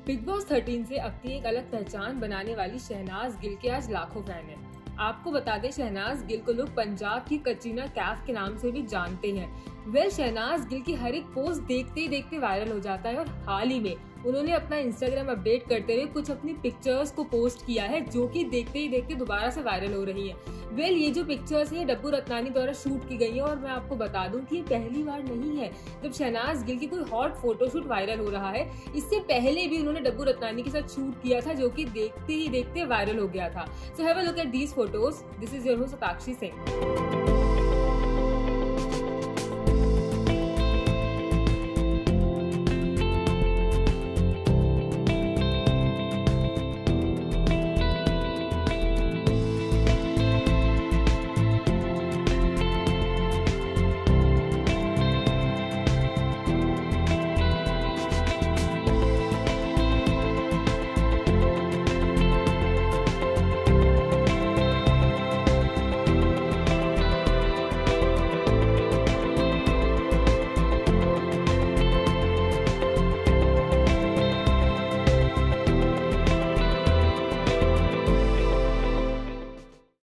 Big boss 13 से अपनी एक अलग पहचान बनाने वाली शहनाज गिल के आज लाखों फैन हैं। आपको बता दें, शहनाज गिल को लोग पंजाब की कटरीना कैफ के नाम से भी जानते हैं। शहनाज गिल की हर एक पोस्ट देखते ही देखते वायरल हो जाता है और हाल ही में उन्होंने अपना इंस्टाग्राम अपडेट करते हुए कुछ अपनी पिक्चर्स को पोस्ट किया है, जो कि देखते ही देखते दोबारा से वायरल हो रही है। ये जो पिक्चर्स है डब्बू रत्नानी द्वारा शूट की गई है और मैं आपको बता दूं कि ये पहली बार नहीं है जब शहनाज गिल की कोई हॉट फोटोशूट वायरल हो रहा है। इससे पहले भी उन्होंने डब्बू रत्नानी के साथ शूट किया था, जो कि देखते ही देखते वायरल हो गया था। So have a look at these photos. This is your host Sakshi Singh.